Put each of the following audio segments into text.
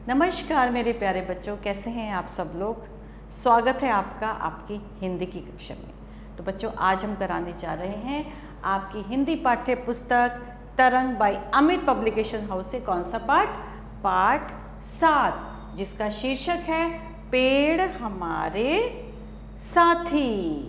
नमस्कार मेरे प्यारे बच्चों, कैसे हैं आप सब लोग। स्वागत है आपका आपकी हिंदी की कक्षा में। तो बच्चों, आज हम कराने जा रहे हैं आपकी हिंदी पाठ्य पुस्तक तरंग बाय अमित पब्लिकेशन हाउस से कौन सा पाठ 7, जिसका शीर्षक है पेड़ हमारे साथी।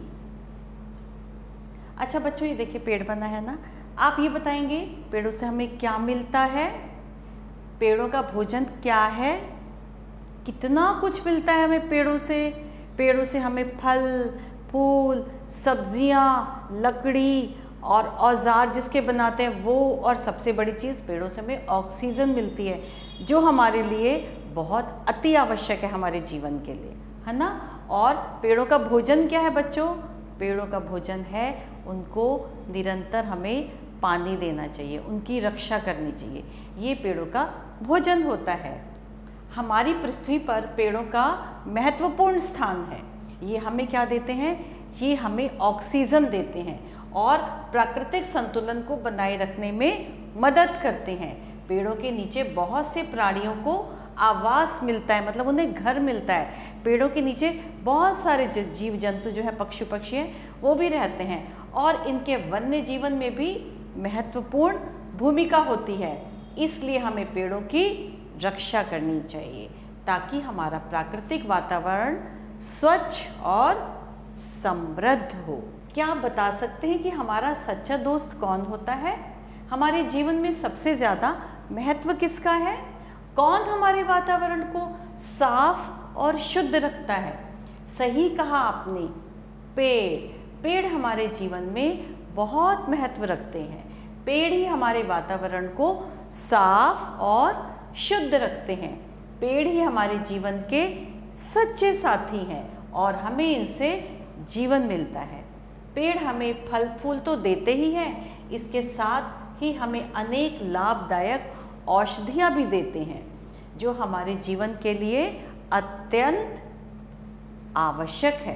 अच्छा बच्चों, ये देखिए पेड़ बना है ना। आप ये बताएंगे पेड़ों से हमें क्या मिलता है, पेड़ों का भोजन क्या है। कितना कुछ मिलता है हमें पेड़ों से। पेड़ों से हमें फल, फूल, सब्जियां, लकड़ी और औजार जिसके बनाते हैं वो, और सबसे बड़ी चीज़ पेड़ों से हमें ऑक्सीजन मिलती है, जो हमारे लिए बहुत अति आवश्यक है हमारे जीवन के लिए, है ना। और पेड़ों का भोजन क्या है बच्चों? पेड़ों का भोजन है उनको निरंतर हमें पानी देना चाहिए, उनकी रक्षा करनी चाहिए। ये पेड़ों का भोजन होता है। हमारी पृथ्वी पर पेड़ों का महत्वपूर्ण स्थान है। ये हमें क्या देते हैं? ये हमें ऑक्सीजन देते हैं और प्राकृतिक संतुलन को बनाए रखने में मदद करते हैं। पेड़ों के नीचे बहुत से प्राणियों को आवास मिलता है, मतलब उन्हें घर मिलता है। पेड़ों के नीचे बहुत सारे जीव जंतु जो है, पशु पक्षी हैं, वो भी रहते हैं और इनके वन्य जीवन में भी महत्वपूर्ण भूमिका होती है। इसलिए हमें पेड़ों की रक्षा करनी चाहिए ताकि हमारा प्राकृतिक वातावरण स्वच्छ और समृद्ध हो। क्या आप बता सकते हैं कि हमारा सच्चा दोस्त कौन होता है? हमारे जीवन में सबसे ज़्यादा महत्व किसका है? कौन हमारे वातावरण को साफ और शुद्ध रखता है? सही कहा आपने, पेड़ हमारे जीवन में बहुत महत्व रखते हैं। पेड़ ही हमारे वातावरण को साफ और शुद्ध रखते हैं। पेड़ ही हमारे जीवन के सच्चे साथी हैं और हमें इनसे जीवन मिलता है। पेड़ हमें फल फूल तो देते ही हैं, इसके साथ ही हमें अनेक लाभदायक औषधियाँ भी देते हैं, जो हमारे जीवन के लिए अत्यंत आवश्यक है।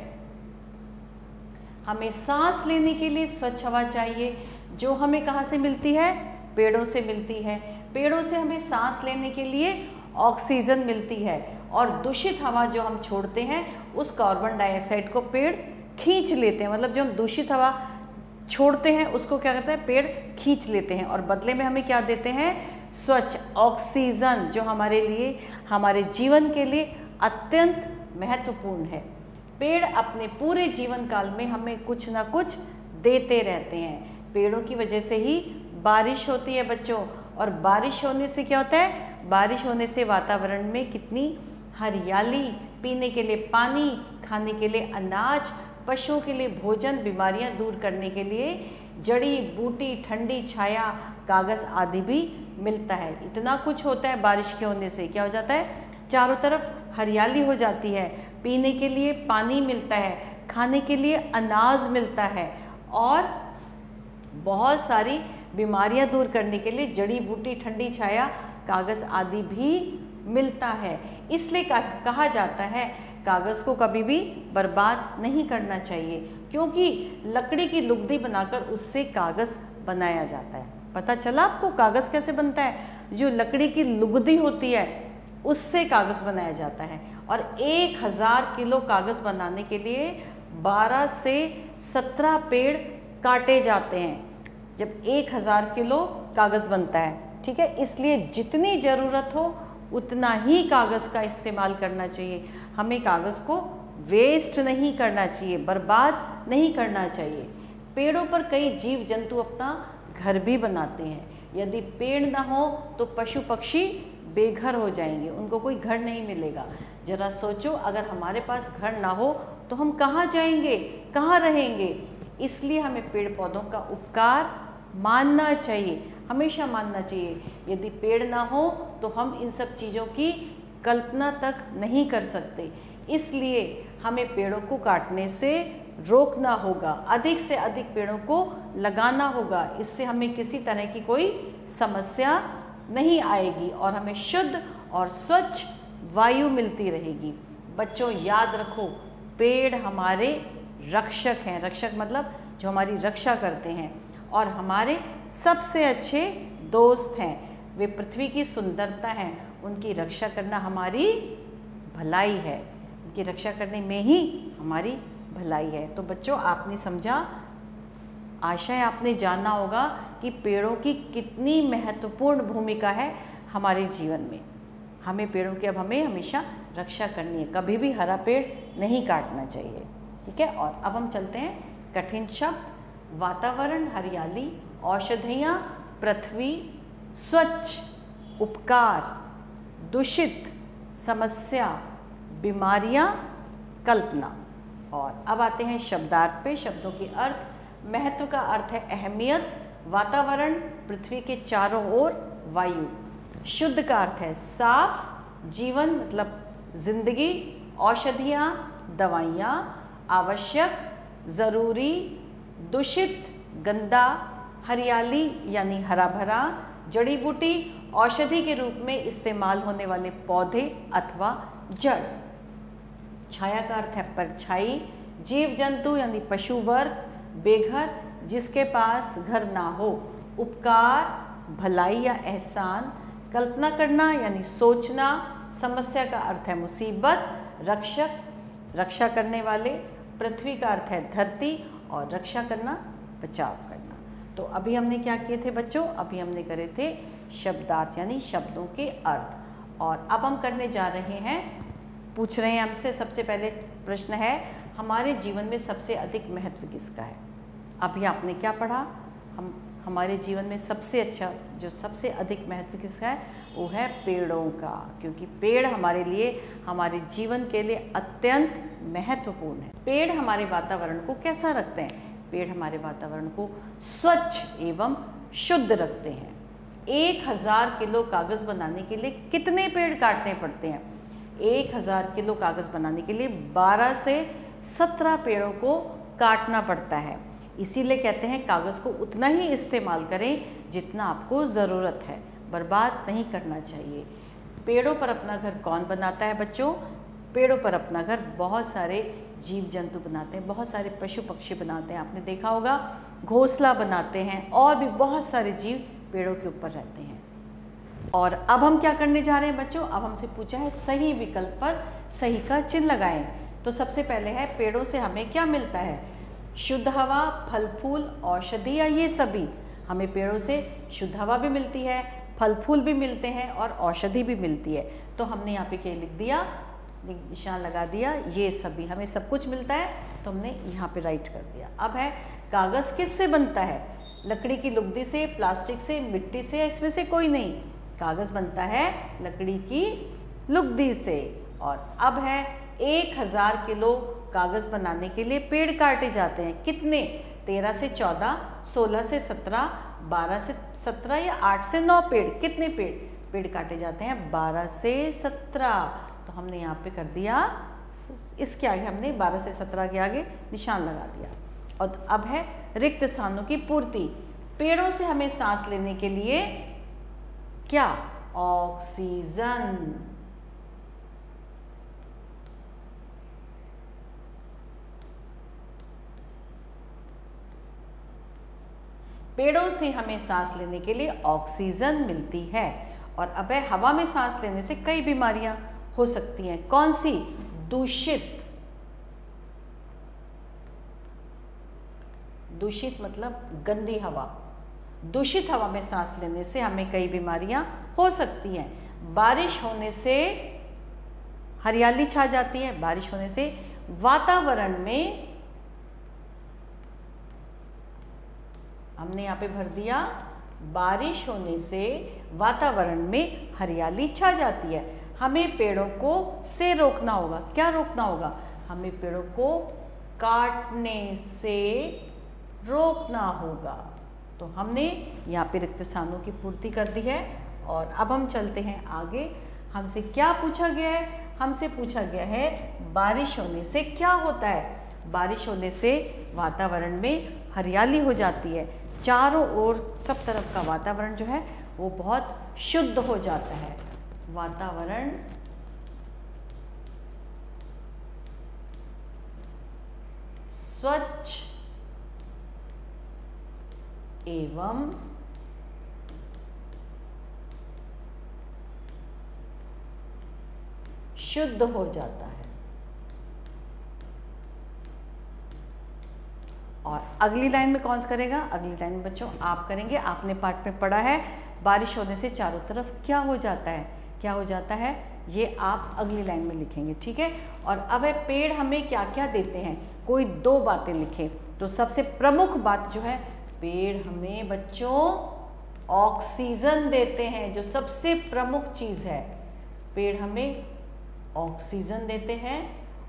हमें सांस लेने के लिए स्वच्छ हवा चाहिए, जो हमें कहाँ से मिलती है? पेड़ों से मिलती है। पेड़ों से हमें सांस लेने के लिए ऑक्सीजन मिलती है और दूषित हवा जो हम छोड़ते हैं उस कार्बन डाइऑक्साइड को पेड़ खींच लेते हैं। मतलब जो हम दूषित हवा छोड़ते हैं उसको क्या करते हैं? पेड़ खींच लेते हैं और बदले में हमें क्या देते हैं? स्वच्छ ऑक्सीजन, जो हमारे लिए, हमारे जीवन के लिए अत्यंत महत्वपूर्ण है। पेड़ अपने पूरे जीवन काल में हमें कुछ ना कुछ देते रहते हैं। पेड़ों की वजह से ही बारिश होती है बच्चों, और बारिश होने से क्या होता है? बारिश होने से वातावरण में कितनी हरियाली, पीने के लिए पानी, खाने के लिए अनाज, पशुओं के लिए भोजन, बीमारियां दूर करने के लिए जड़ी बूटी, ठंडी छाया, कागज़ आदि भी मिलता है। इतना कुछ होता है। बारिश के होने से क्या हो जाता है? चारों तरफ हरियाली हो जाती है, पीने के लिए पानी मिलता है, खाने के लिए अनाज मिलता है और बहुत सारी बीमारियां दूर करने के लिए जड़ी बूटी, ठंडी छाया, कागज़ आदि भी मिलता है। इसलिए कहा जाता है कागज़ को कभी भी बर्बाद नहीं करना चाहिए, क्योंकि लकड़ी की लुगदी बनाकर उससे कागज़ बनाया जाता है। पता चला आपको कागज़ कैसे बनता है? जो लकड़ी की लुगदी होती है उससे कागज़ बनाया जाता है और 1000 किलो कागज़ बनाने के लिए 12 से 17 पेड़ काटे जाते हैं जब 1000 किलो कागज़ बनता है। ठीक है, इसलिए जितनी ज़रूरत हो उतना ही कागज़ का इस्तेमाल करना चाहिए। हमें कागज़ को वेस्ट नहीं करना चाहिए, बर्बाद नहीं करना चाहिए। पेड़ों पर कई जीव जंतु अपना घर भी बनाते हैं। यदि पेड़ ना हो तो पशु पक्षी बेघर हो जाएंगे, उनको कोई घर नहीं मिलेगा। जरा सोचो, अगर हमारे पास घर ना हो तो हम कहाँ जाएंगे, कहाँ रहेंगे? इसलिए हमें पेड़ पौधों का उपकार मानना चाहिए, हमेशा मानना चाहिए। यदि पेड़ ना हो तो हम इन सब चीज़ों की कल्पना तक नहीं कर सकते। इसलिए हमें पेड़ों को काटने से रोकना होगा, अधिक से अधिक पेड़ों को लगाना होगा। इससे हमें किसी तरह की कोई समस्या नहीं आएगी और हमें शुद्ध और स्वच्छ वायु मिलती रहेगी। बच्चों याद रखो, पेड़ हमारे रक्षक हैं। रक्षक मतलब जो हमारी रक्षा करते हैं और हमारे सबसे अच्छे दोस्त हैं। वे पृथ्वी की सुंदरता हैं उनकी रक्षा करना हमारी भलाई है, उनकी रक्षा करने में ही हमारी भलाई है। तो बच्चों आपने समझा, आशा है आपने जाना होगा कि पेड़ों की कितनी महत्वपूर्ण भूमिका है हमारे जीवन में। हमें पेड़ों की अब हमें हमेशा रक्षा करनी है, कभी भी हरा पेड़ नहीं काटना चाहिए, ठीक है। और अब हम चलते हैं कठिन शब्द। वातावरण, हरियाली, औषधियाँ, पृथ्वी, स्वच्छ, उपकार, दूषित, समस्या, बीमारियाँ, कल्पना। और अब आते हैं शब्दार्थ पे। शब्दों के अर्थ। महत्व का अर्थ है अहमियत, वातावरण पृथ्वी के चारों ओर वायु। शुद्ध का अर्थ है साफ, जीवन मतलब जिंदगी, औषधियाँ दवाइयाँ, आवश्यक ज़रूरी, दूषित गंदा, हरियाली यानी हरा भरा, जड़ी बूटी औषधि के रूप में इस्तेमाल होने वाले पौधे अथवा जड़। छाया का अर्थ है परछाई, जीव जंतु यानी पशु वर्ग, बेघर जिसके पास घर ना हो, उपकार भलाई या एहसान, कल्पना करना यानी सोचना, समस्या का अर्थ है मुसीबत, रक्षक रक्षा करने वाले, पृथ्वी का अर्थ है धरती और रक्षा करना बचाव करना। तो अभी हमने क्या किए थे बच्चों, अभी हमने करे थे शब्दार्थ यानी शब्दों के अर्थ। और अब हम करने जा रहे हैं, पूछ रहे हैं हमसे, सबसे पहले प्रश्न है हमारे जीवन में सबसे अधिक महत्व किसका है। अभी आपने क्या पढ़ा, हमारे जीवन में सबसे अच्छा जो सबसे अधिक महत्व किसका है, वो है पेड़ों का, क्योंकि पेड़ हमारे लिए, हमारे जीवन के लिए अत्यंत महत्वपूर्ण है। पेड़ हमारे वातावरण को कैसा रखते हैं, पेड़ हमारे वातावरण को स्वच्छ एवं शुद्ध रखते हैं। 1000 किलो कागज़ बनाने के लिए कितने पेड़ काटने पड़ते हैं, 1000 किलो कागज़ बनाने के लिए 12 से 17 पेड़ों को काटना पड़ता है। इसीलिए कहते हैं कागज़ को उतना ही इस्तेमाल करें जितना आपको ज़रूरत है, बर्बाद नहीं करना चाहिए। पेड़ों पर अपना घर कौन बनाता है बच्चों, पेड़ों पर अपना घर बहुत सारे जीव जंतु बनाते हैं, बहुत सारे पशु पक्षी बनाते हैं, आपने देखा होगा घोंसला बनाते हैं, और भी बहुत सारे जीव पेड़ों के ऊपर रहते हैं। और अब हम क्या करने जा रहे हैं बच्चों, अब हमसे पूछा है सही विकल्प पर सही का चिन्ह लगाएं। तो सबसे पहले है पेड़ों से हमें क्या मिलता है, शुद्ध हवा, फल फूल, औषधियाँ, ये सभी हमें पेड़ों से शुद्ध हवा भी मिलती है, फल फूल भी मिलते हैं और औषधि भी मिलती है। तो हमने यहाँ पे क्या लिख दिया, निशान लगा दिया, ये सभी हमें सब कुछ मिलता है, तो हमने यहाँ पे राइट कर दिया। अब है कागज़ किससे बनता है, लकड़ी की लुगदी से, प्लास्टिक से, मिट्टी से, इसमें से कोई नहीं, कागज़ बनता है लकड़ी की लुगदी से। और अब है 1000 किलो कागज़ बनाने के लिए पेड़ काटे जाते हैं, कितने, 13 से 14, 16 से 17, 12 से 17 या 8 से 9 पेड़, कितने पेड़ काटे जाते हैं, 12 से 17। तो हमने यहाँ पे कर दिया, इसके आगे हमने 12 से 17 के आगे निशान लगा दिया। और अब है रिक्त स्थानों की पूर्ति। पेड़ों से हमें सांस लेने के लिए क्या, ऑक्सीजन। पेड़ों से हमें सांस लेने के लिए ऑक्सीजन मिलती है। और अब है हवा में सांस लेने से कई बीमारियां हो सकती हैं, कौन सी, दूषित, दूषित मतलब गंदी हवा, दूषित हवा में सांस लेने से हमें कई बीमारियां हो सकती हैं। बारिश होने से हरियाली छा जाती है, बारिश होने से वातावरण में, हमने यहाँ पे भर दिया, बारिश होने से वातावरण में हरियाली छा जाती है। हमें पेड़ों को से रोकना होगा, क्या रोकना होगा, हमें पेड़ों को काटने से रोकना होगा। तो हमने यहाँ पे रिक्त स्थानों की पूर्ति कर दी है। और अब हम चलते हैं आगे, हमसे क्या पूछा गया है, हमसे पूछा गया है बारिश होने से क्या होता है। बारिश होने से वातावरण में हरियाली हो जाती है, चारों ओर सब तरफ का वातावरण जो है वो बहुत शुद्ध हो जाता है, वातावरण स्वच्छ एवं शुद्ध हो जाता है। और अगली लाइन में कौन सा करेगा? अगली लाइन में बच्चों आप करेंगे। आपने पाठ में पढ़ा है बारिश होने से चारों तरफ क्या हो जाता है, क्या हो जाता है, ये आप अगली लाइन में लिखेंगे, ठीक है। और अब है पेड़ हमें क्या क्या देते हैं, कोई 2 बातें लिखें। तो सबसे प्रमुख बात जो है, पेड़ हमें बच्चों ऑक्सीजन देते हैं, जो सबसे प्रमुख चीज़ है। पेड़ हमें ऑक्सीजन देते हैं।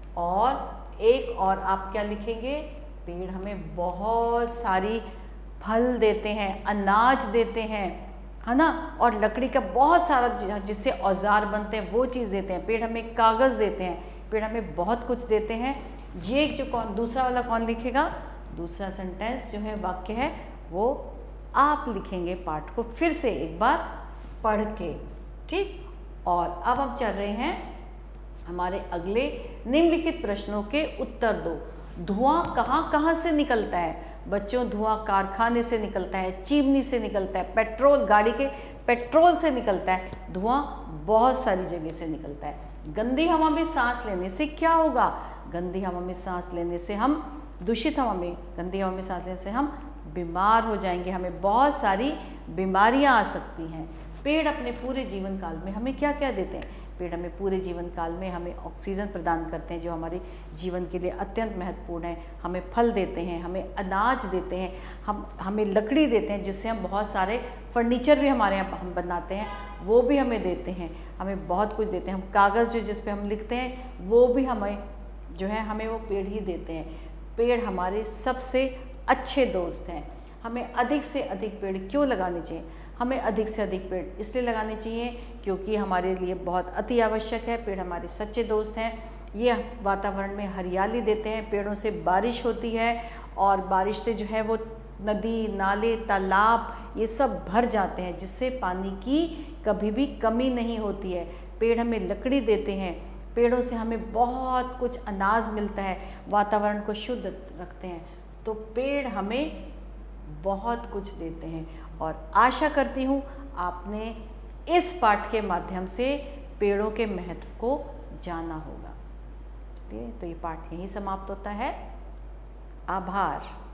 और एक और आप क्या लिखेंगे, पेड़ हमें बहुत सारी फल देते हैं, अनाज देते हैं, है ना। और लकड़ी का बहुत सारा जिससे औजार बनते हैं वो चीज़ देते हैं। पेड़ हमें कागज़ देते हैं, पेड़ हमें बहुत कुछ देते हैं। ये जो कौन दूसरा वाला कौन लिखेगा? दूसरा सेंटेंस जो है, वाक्य है, वो आप लिखेंगे पाठ को फिर से एक बार पढ़ के, ठीक। और अब हम चल रहे हैं हमारे अगले निम्नलिखित प्रश्नों के उत्तर दो। धुआं कहाँ कहाँ से निकलता है बच्चों? धुआं कारखाने से निकलता है, चिमनी से निकलता है, पेट्रोल गाड़ी के पेट्रोल से निकलता है। धुआं बहुत सारी जगह से निकलता है। गंदी हवा में सांस लेने से क्या होगा? गंदी हवा में सांस लेने से हम दूषित हवा में, गंदी हवा में सांस लेने से हम बीमार हो जाएंगे, हमें बहुत सारी बीमारियां आ सकती हैं। पेड़ अपने पूरे जीवन काल में हमें क्या क्या देते हैं? पेड़ हमें पूरे जीवन काल में हमें ऑक्सीजन प्रदान करते हैं, जो हमारे जीवन के लिए अत्यंत महत्वपूर्ण है। हमें फल देते हैं, हमें अनाज देते हैं, हमें लकड़ी देते हैं, जिससे हम बहुत सारे फर्नीचर भी हमारे यहाँ हम बनाते हैं, वो भी हमें देते हैं। हमें बहुत कुछ देते हैं। हम कागज़ जो जिस पे हम लिखते हैं वो भी हमें जो है हमें वो पेड़ ही देते हैं। पेड़ हमारे सबसे अच्छे दोस्त हैं। हमें अधिक से अधिक पेड़ क्यों लगाने चाहिए? हमें अधिक से अधिक पेड़ इसलिए लगाने चाहिए क्योंकि हमारे लिए बहुत अति आवश्यक है। पेड़ हमारे सच्चे दोस्त हैं। ये वातावरण में हरियाली देते हैं। पेड़ों से बारिश होती है और बारिश से जो है वो नदी, नाले, तालाब ये सब भर जाते हैं, जिससे पानी की कभी भी कमी नहीं होती है। पेड़ हमें लकड़ी देते हैं। पेड़ों से हमें बहुत कुछ अनाज मिलता है, वातावरण को शुद्ध रखते हैं। तो पेड़ हमें बहुत कुछ देते हैं। और आशा करती हूँ आपने इस पाठ के माध्यम से पेड़ों के महत्व को जाना होगा। ठीक है, तो ये पाठ यहीं समाप्त होता है। आभार।